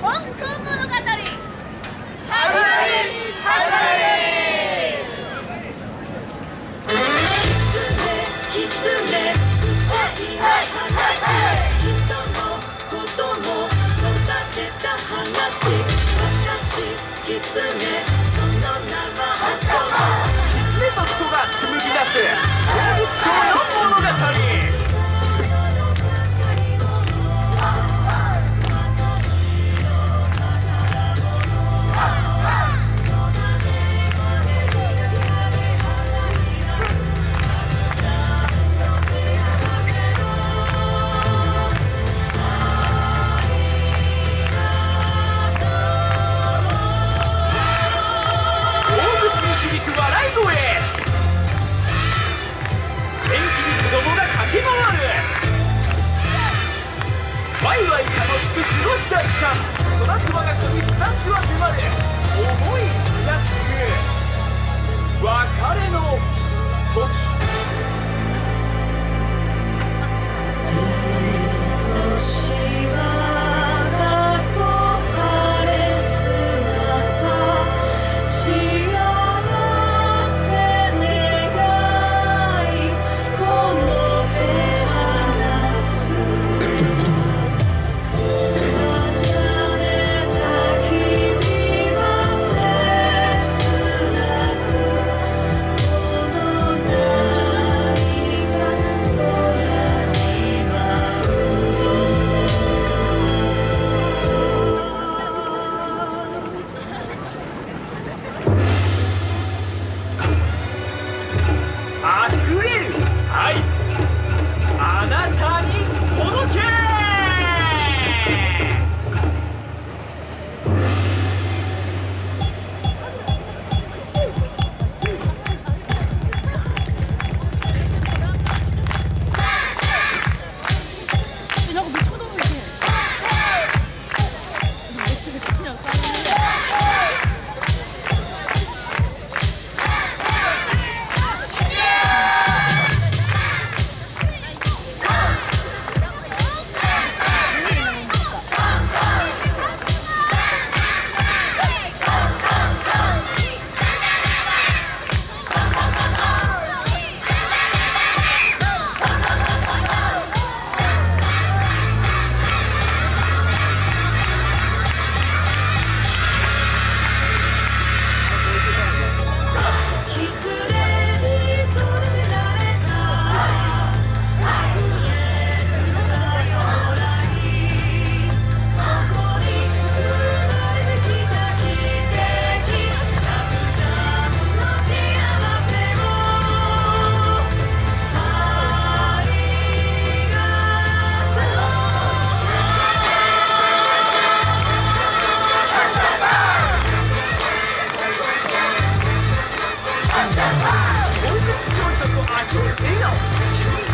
香港物語始まりキツネうさぎの話、人の子供育てた話、私キツネその名はアトム。 キツネと人が紡ぎ出す動物ショーの物語。響く笑い声、元気に子供が駆け回る、ワイワイ楽しく過ごした時間、空く我が子に砂地は迫る、思い虚しく別れの時。溢れる愛、あなたに届け。 なんかめっちゃ子供いて。めっちゃ好きなの。動物強いとこあふれる笑顔、君